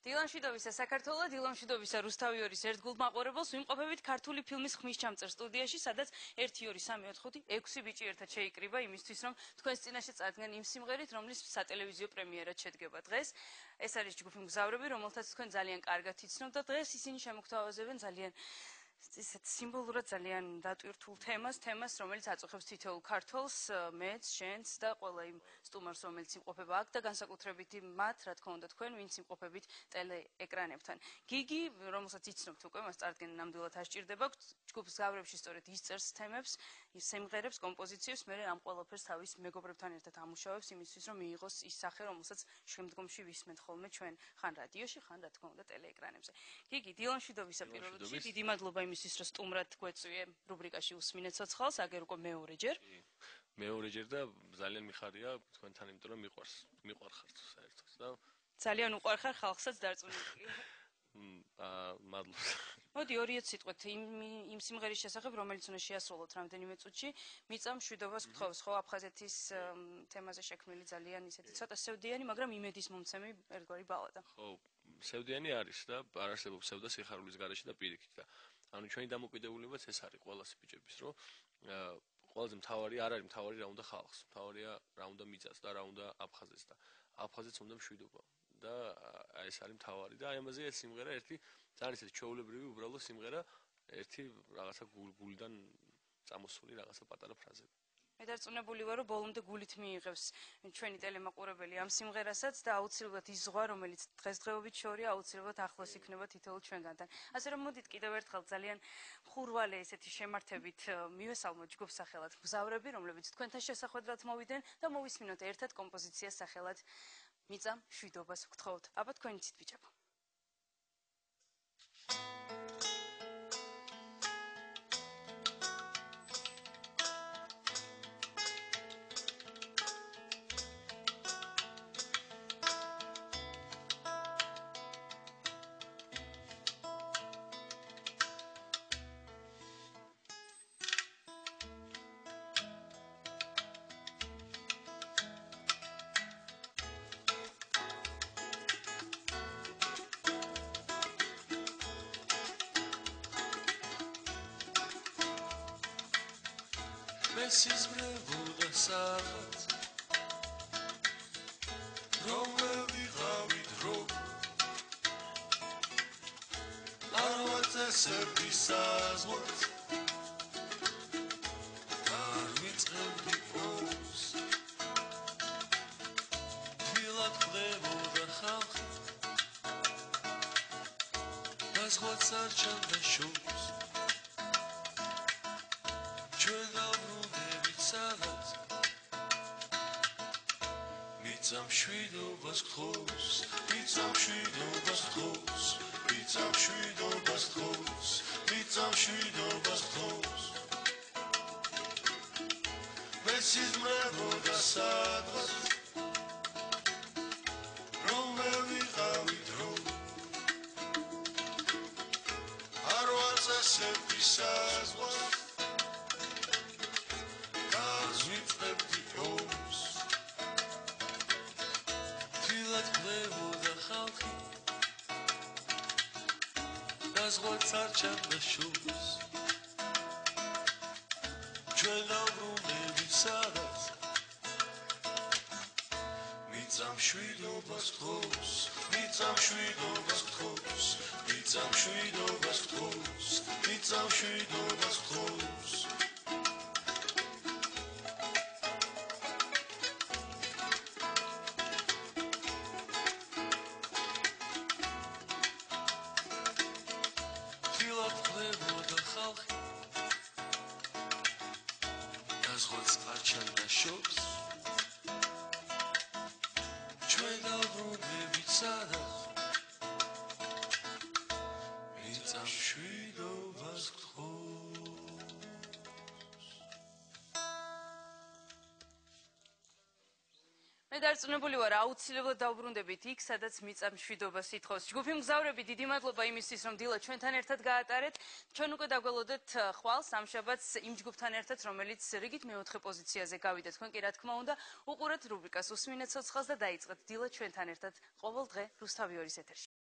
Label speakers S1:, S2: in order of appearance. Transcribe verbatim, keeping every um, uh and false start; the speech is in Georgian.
S1: დილან შვიდოვისა საქართველოს, დილან შვიდოვისა რუსთავი ორის ერთგულმაყურებელს ვიმყოფებით ქართული ფილმის ხმისჩამწერ სტუდიაში, სადაც ერთი ორი სამი ოთხი ხუთი ექვსი ბიჭი ერთად შეიკრიბა იმისთვის, რომ თქვენს წინაშე წარდგნენ იმ სიმღერით, რომლის სატელევიზიო პრემიერად შედგება დღეს. ეს არის ჯგუფი მგზავრები, რომელთაც თქვენ ძალიან კარგად იცნობთ და დღეს ისინი შემოგთავაზებენ ძალიან ისეთ სიმბოლურად ძალიან დატვირთულ თემას, თემას, რომელიც აწუხებს თითოეულ ქართველს, მეც, შენც და ყველა იმ სტუმარს, რომელიც იმყოფება აქ და განსაკუთრებით მათ, რა თქმა უნდა, თქვენ, ვინც იმყოფებით ტელეეკრანებთან. გიგი, რომელსაც იცნობთ უკვე, მას წარდგენა ნამდვილად არ სჭირდება, ჯგუფს მგზავრებში სწორედ ისწერს თემებს, სიმღერებს, კომპოზიციებს, მე ამ ყველაფერს თავის მეგობრებთან ერთად ამუშავებს იმისთვის, რომ მიიღოს ის სახე, რომელსაც შემდგომში ვისმენთ ხოლმე ჩვენ ხან რადიოში, ხან რა თქმა უნდა ტელეეკრანებზე. გიგი, დილან შვიდოვისა პირველ რიგში, დიდი მადლობა იმისთვის, რომ სტუმრად გვეწვიე რუბრიკაში უსმინეთ ცოცხალს, აგერ უკვე მეორეჯერ.
S2: მეორეჯერ და ძალიან მიხარია თქვენთან, იმიტომ რომ მიყვარს, მიყვარხართ საერთოდ და
S1: ძალიან უყვარხარ ხალხსაც დარწმუნებული.
S2: აა მადლობა.
S1: მოდი ორიეთ სიტყვით იმ იმ სიმღერის შესახებ, რომელიც უნდა შეასრულოთ რამდენიმე წუთში, მიწა მშვიდობას გთხოვს, ხო, აფხაზეთის თემაზე შექმნილი ძალიან ისეთი ცოტა სევდიანი, მაგრამ იმედის მომცემი ერთგვარი ბალადა.
S2: ხო, სევდიანი არის და არ არსებობს სევდა სიხარულის გარეშე და პირიქით და ანუ ჩვენი დამოკიდებულებაც ეს არის ყველას ბიჭების, რომ ყველაზე მთავარი არ არის მთავარი რა უნდა ხალხს, მთავარია რა უნდა მიწას და რა უნდა აფხაზეთს და აფხაზეთს უნდა მშვიდობა. და ეს არის მთავარი და აი ამაზე ეს სიმღერა ერთი ძალიან ისეთი ჩვეულებრივი უბრალო სიმღერა, ერთი რაღაცა გულიდან წამოსული რაღაცა პატარა ფრაზები.
S1: მე დარწმუნებული ვარ, რომ ბოლომდე გულით მიიღებს ჩვენი ტელემაყურებელი ამ სიმღერასაც და აუცილებლად ის ზღვა, რომელიც დღესდღეობით შორია, აუცილებლად ახლოს იქნება თითოეულ ჩვენგანთან. ასე რომ მოდით კიდევ ერთხელ ძალიან ხურვალე ესეთი შემართებით მივესალმოთ ჯგუფს სახელად მგზავრები, რომლებიც თქვენთან შესახვედრად მოვიდნენ და მოვისმინოთ ერთად კომპოზიციას სახელად მიწა მშვიდობას გთხოვთ. აბა თქვენ იცით ბიჭებო.
S3: მესიზმრებოდა სადღაც რომ ვიყავით რომ არ ვაწესებდი საზღვარს არ ვიწყებდი ომს თბილად ხდებოდა ხალხი და ზღვაც არ ჩანდა შობს ჩვენ დავბრუნდებით სადაც მიწა მშვიდობას გთხოვს მიწა მშვიდობას გთხოვს მიწა მშვიდობას გთხოვს მიწა მშვიდობას გთხოვს მესიზმრებოდა სადღაც რომ ვიყავით რომ არ ვაწესებდი საზღვარს ზღვაც არ ჩანდა შობს ჩვენ დავბრუნდებით სადაც მიწა მშვიდობას გთხოვს მიწა მშვიდობას გთხოვს მიწა მშვიდობას გთხოვს მიწა მშვიდობას გთხოვს ზღვაც არ ჩანდა შობს ჩვენ დავბრუნდებით სადაც მიწა მშვიდობას გთხოვს
S1: მე დარწმუნებული ვარ, აუცილებლად დავბრუნდებით იქ, სადაც მიწა მშვიდობას ითხოვს. ჯგუფი მგზავრები, დიდი მადლობა იმისთვის, რომ დილა ჩვენთან ერთად გაატარეთ. ჩვენ უკვე დაგველოდეთ ხვალ სამშაბათს იმ ჯგუფთან ერთად, რომელიც რიგით მეოთხე პოზიციაზე გავიდა. თქვენ კი რა თქმა უნდა, უყურეთ რუბრიკას უსმინეთ ცოცხალს და დაიწყეთ დილა ჩვენთან ერთად ყოველ დღე რუსთავი ორის ეთერში.